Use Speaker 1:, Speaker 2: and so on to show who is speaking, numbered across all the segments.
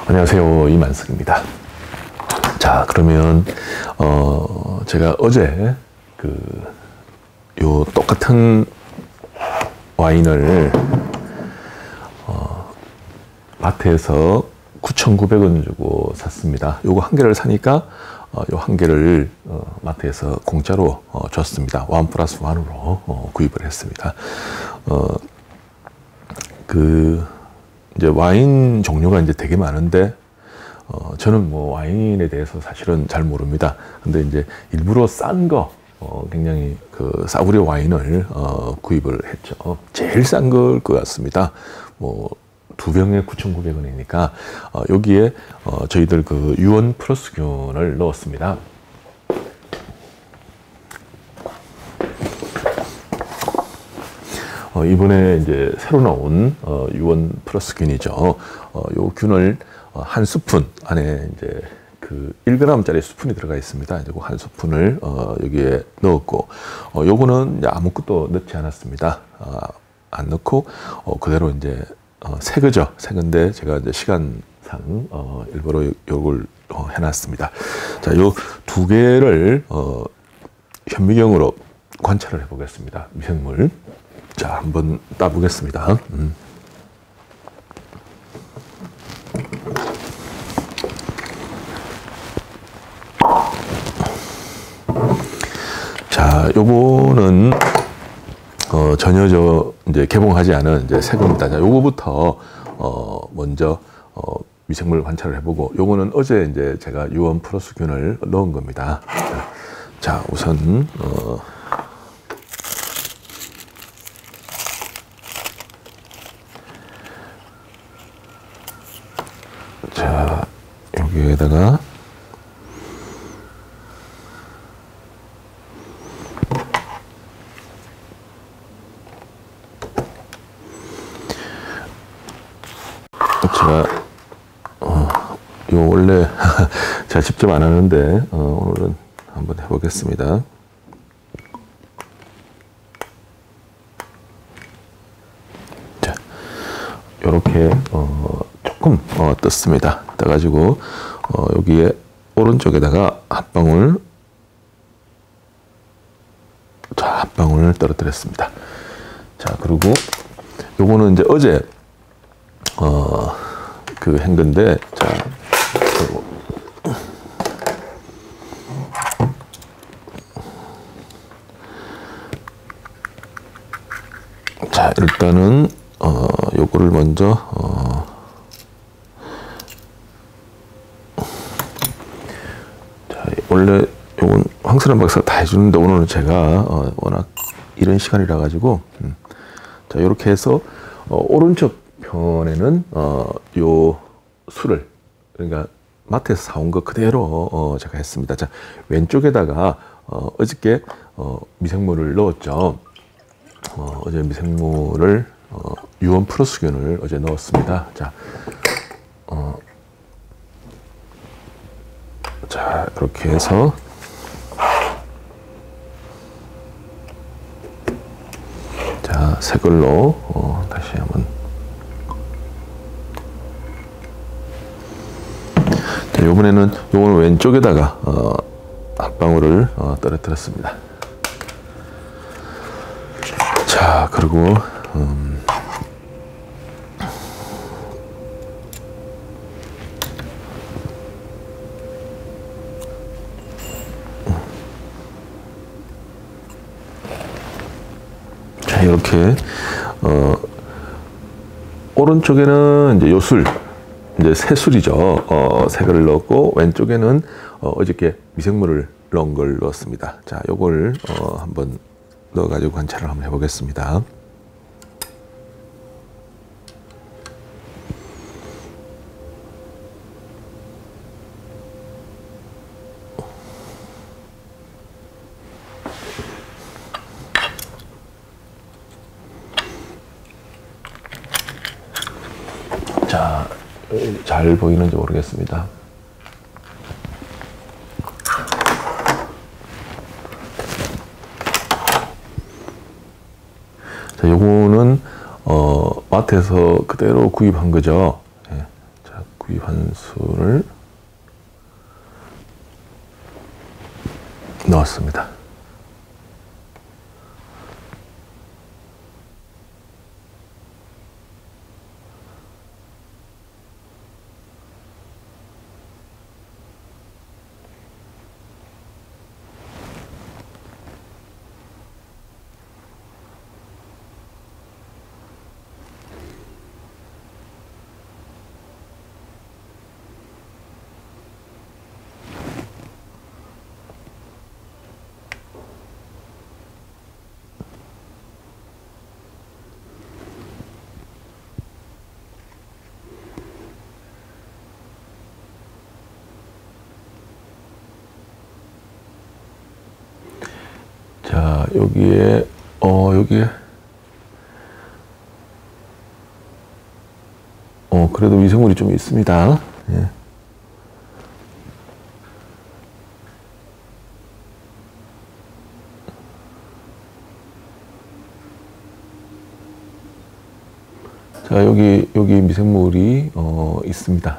Speaker 1: 안녕하세요, 이만석입니다. 자, 그러면 제가 어제 요 똑같은 와인을 마트에서 9,900원 주고 샀습니다. 요거 한 개를 사니까 요 한 개를 마트에서 공짜로 줬습니다. 1+1으로 구입을 했습니다. 이제 와인 종류가 이제 되게 많은데 저는 뭐 와인에 대해서 사실은 잘 모릅니다. 근데 이제 일부러 싼 거 굉장히 싸구려 와인을 구입을 했죠. 제일 싼 걸 것 같습니다. 뭐 2병에 9,900원이니까 여기에 저희들 유원 플러스균을 넣었습니다. 이번에 이제 새로 나온 유원 플러스균이죠. 요 균을 한 스푼 안에 이제 1g짜리 스푼이 들어가 있습니다. 이제 한 스푼을 여기에 넣었고, 요거는 이제 아무것도 넣지 않았습니다. 안 넣고 그대로 이제 새 거죠. 새 건데 제가 이제 시간상 일부러 요걸 해놨습니다. 자, 요 두 개를 현미경으로 관찰을 해보겠습니다. 미생물. 자, 한번 따보겠습니다. 자, 요거는 전혀 이제 개봉하지 않은 이제 새 겁니다. 자, 요거부터 먼저 미생물 관찰을 해보고, 요거는 어제 이제 제가 유원 플러스균을 넣은 겁니다. 자, 우선 자, 여기에다가 제가 이거 원래 제가 직접 안 하는데 오늘은 한번 해보겠습니다. 자, 이렇게 조금 떴습니다. 떠가지고 여기에 오른쪽에다가 한 방울, 자, 한 방울 떨어뜨렸습니다. 자, 그리고 요거는 이제 어제 한 건데, 자, 자, 일단은 요거를 먼저 자, 원래 요건 황선한 박사가 다 해주는데 오늘은 제가 워낙 이런 시간이라 가지고 자, 요렇게 해서 오른쪽 편에는 요 술을, 그러니까 마트에서 사온 거 그대로 제가 했습니다. 자, 왼쪽에다가 어저께 미생물을 넣었죠. 어제 미생물을 유원 플러스균을 어제 넣었습니다. 자, 자, 이렇게 해서 자, 새 걸로 다시 한번. 자, 요거는 왼쪽에다가 한 방울을 떨어뜨렸습니다. 자, 그리고 자, 이렇게 오른쪽에는 이제 요술, 이제 새술이죠. 새거를 넣었고, 왼쪽에는 어저께 미생물을 넣은 걸 넣었습니다. 자, 요걸 한번 넣어가지고 관찰을 한번 해보겠습니다. 자, 잘 보이는지 모르겠습니다. 자, 요거는 마트에서 그대로 구입한 거죠. 예. 자, 여기 환수를 넣었습니다. 자, 여기에 그래도 미생물이 좀 있습니다. 예. 자, 여기 미생물이 있습니다.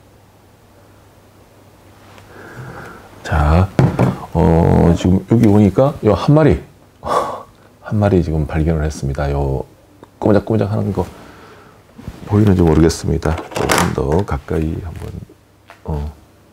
Speaker 1: 자, 지금 여기 보니까 요 한 마리 지금 발견을 했습니다. 요 꼬작꼬작 하는 거 보이는지 모르겠습니다. 조금 더 가까이 한번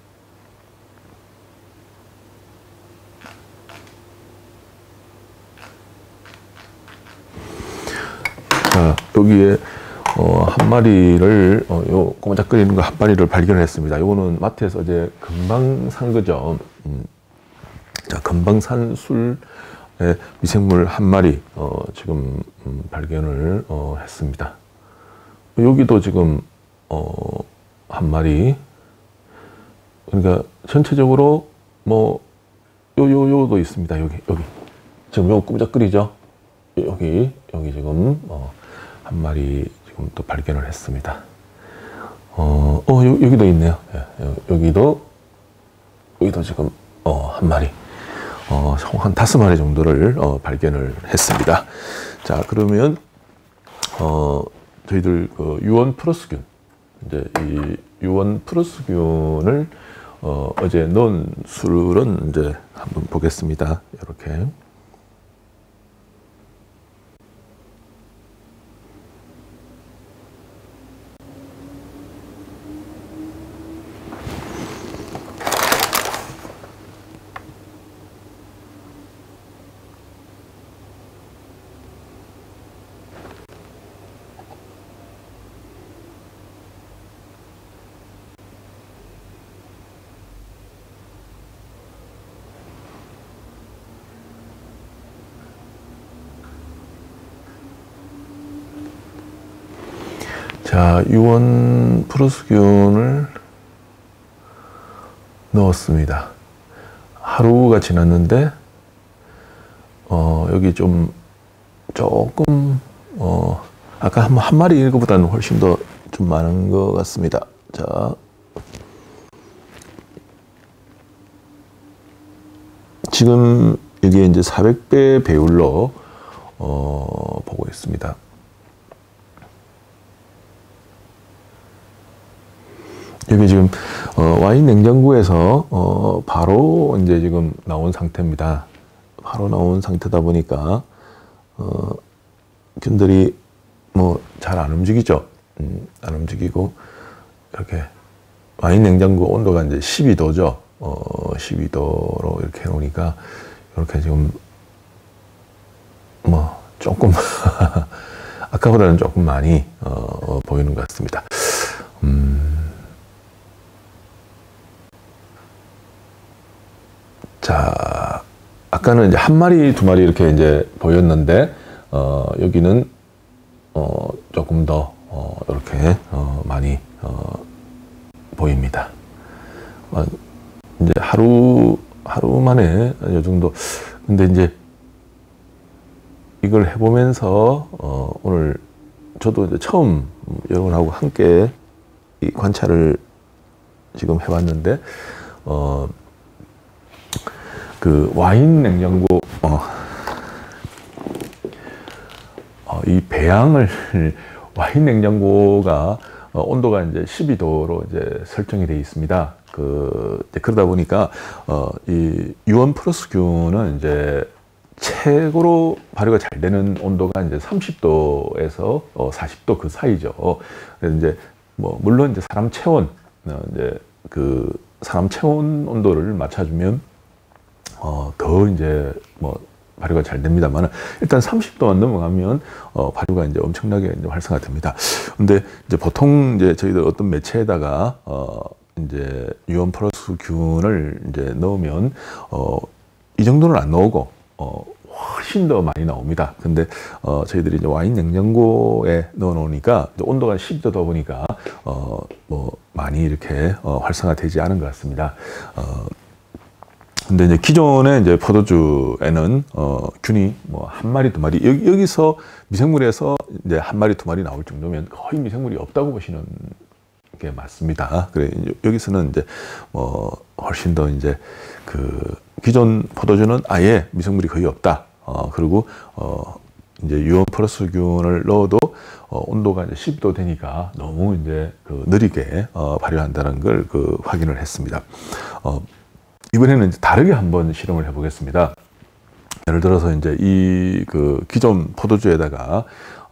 Speaker 1: 자, 여기에 한 마리를 요 꼬작거리는 거 한 마리를 발견했습니다. 요거는 마트에서 이제 금방 산 거죠. 자, 금방 산 술의 미생물 한 마리 지금 발견을 했습니다. 여기도 지금 한 마리. 그러니까 전체적으로 뭐 요도 있습니다. 여기 지금 요 꼬작거리죠. 여기 지금 한 마리 지금 또 발견을 했습니다. 여기도 있네요. 예, 여기도 지금 한 마리, 한 5마리 정도를 발견을 했습니다. 자, 그러면 저희들 그 유원 플러스균, 이제 이 유원 플러스균을 어제 넣은 술은 이제 한번 보겠습니다. 이렇게. 자, 유원 플러스균을 넣었습니다. 하루가 지났는데 여기 조금 아까 한 마리 이거보다는 훨씬 더 좀 많은 것 같습니다. 자, 지금 여기에 이제 400배 배율로 보고 있습니다. 여기 지금 와인 냉장고에서 바로 이제 지금 나온 상태입니다. 바로 나온 상태다 보니까 균들이 뭐 잘 안 움직이죠. 안 움직이고 이렇게 와인 냉장고 온도가 이제 12도죠. 12도로 이렇게 해놓으니까 이렇게 지금 뭐 조금 아까보다는 조금 많이 보이는 것 같습니다. 자, 아까는 이제 한 마리, 두 마리 이렇게 이제 보였는데, 여기는, 조금 더, 이렇게, 많이, 보입니다. 이제 하루 만에 이 정도. 근데 이제 이걸 해보면서, 오늘 저도 이제 처음 여러분하고 함께 이 관찰을 지금 해봤는데, 그 와인 냉장고 이 배양을 와인 냉장고가 온도가 이제 12도로 이제 설정이 되어 있습니다. 그러다 보니까 이 유원 플러스균은 이제 최고로 발효가 잘 되는 온도가 이제 30도에서 40도 그 사이죠. 그래서 이제 물론 이제 사람 체온 이제 사람 체온 온도를 맞춰주면 더 이제 발효가 잘 됩니다만 일단 30도만 넘어가면 발효가 이제 엄청나게 이제 활성화됩니다. 근데 이제 보통 이제 저희들 어떤 매체에다가 이제 유원 플러스균을 이제 넣으면 이 정도는 안 나오고 훨씬 더 많이 나옵니다. 근데 저희들이 이제 와인 냉장고에 넣어 놓으니까 온도가 10도다 보니까 많이 이렇게 활성화되지 않은 것 같습니다. 근데 이제 기존의 이제 포도주에는 균이 한 마리 두 마리 여기서 미생물에서 이제 한 마리 두 마리 나올 정도면 거의 미생물이 없다고 보시는 게 맞습니다. 그래 여기서는 이제 훨씬 더 이제 기존 포도주는 아예 미생물이 거의 없다. 그리고 이제 유원 플러스균을 넣어도 온도가 이제 10도 되니까 너무 이제 느리게 발효한다는 걸 확인을 했습니다. 이번에는 이제 다르게 한번 실험을 해보겠습니다. 예를 들어서 이제 이 기존 포도주에다가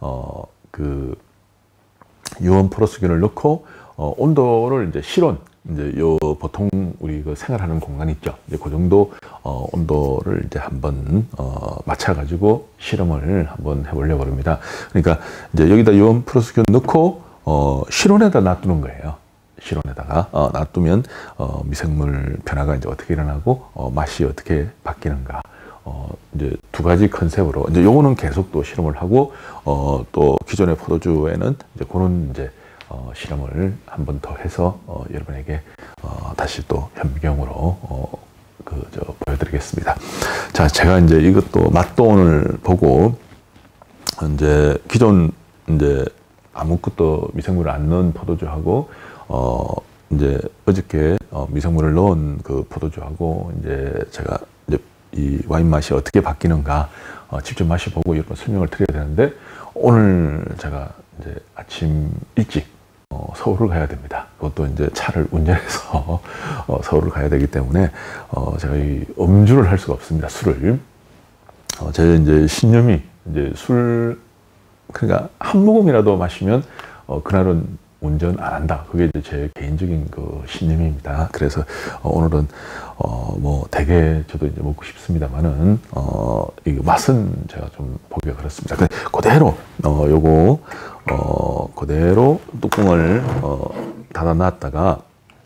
Speaker 1: 유원 플러스균을 넣고 온도를 이제 실온 이제 보통 우리 생활하는 공간 있죠. 이제 그 정도 온도를 이제 한번 맞춰가지고 실험을 한번 해보려고 합니다. 그러니까 이제 여기다 유원 플러스균 넣고 실온에다 놔두는 거예요. 실온에다가 놔두면 미생물 변화가 이제 어떻게 일어나고 맛이 어떻게 바뀌는가 이제 두 가지 컨셉으로 이제 요거는 계속 또 실험을 하고 또 기존의 포도주에는 이제 그런 이제 실험을 한 번 더 해서 여러분에게 다시 또 현미경으로 보여드리겠습니다. 자, 제가 이제 이것도 맛도 오늘 보고 이제 기존 이제 아무것도 미생물을 안 넣은 포도주하고 이제 어저께 미생물을 넣은 포도주하고 이제 제가 이제 이 와인 맛이 어떻게 바뀌는가 직접 마셔보고 여러분 설명을 드려야 되는데 오늘 제가 이제 아침 일찍 서울을 가야 됩니다. 그것도 이제 차를 운전해서 서울을 가야 되기 때문에 제가 이 음주를 할 수가 없습니다. 술을 제 이제 신념이 이제 그러니까 한 모금이라도 마시면 그날은 운전 안 한다. 그게 이제 제 개인적인 신념입니다. 그래서 오늘은 되게 저도 이제 먹고 싶습니다만은 이 맛은 제가 좀 보기가 그렇습니다. 그대로 요거 그대로 뚜껑을 닫아 놨다가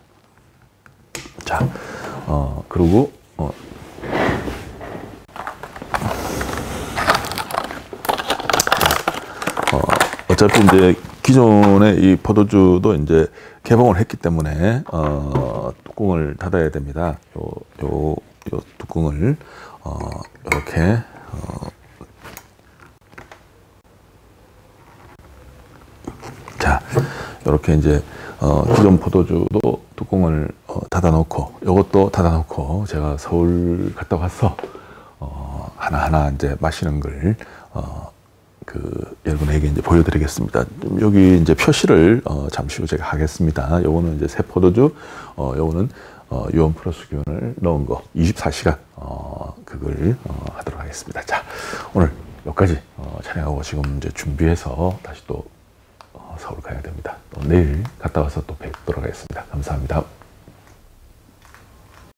Speaker 1: 자 그리고 어차피 이제 기존의 이 포도주도 이제 개봉을 했기 때문에 뚜껑을 닫아야 됩니다. 요 뚜껑을 이렇게 자 이렇게 이제 기존 포도주도 뚜껑을 닫아 놓고 요것도 닫아 놓고 제가 서울 갔다 와서 하나하나 이제 마시는 걸 여러분에게 이제 보여드리겠습니다. 여기 이제 표시를 잠시 후 제가 하겠습니다. 요거는 이제 새 포도주, 요거는 유원 플러스균을 넣은 거 24시간 그걸 하도록 하겠습니다. 자, 오늘 여기까지 촬영하고 지금 이제 준비해서 다시 또 서울 가야 됩니다. 또 내일 갔다 와서 또 뵙도록 하겠습니다. 감사합니다.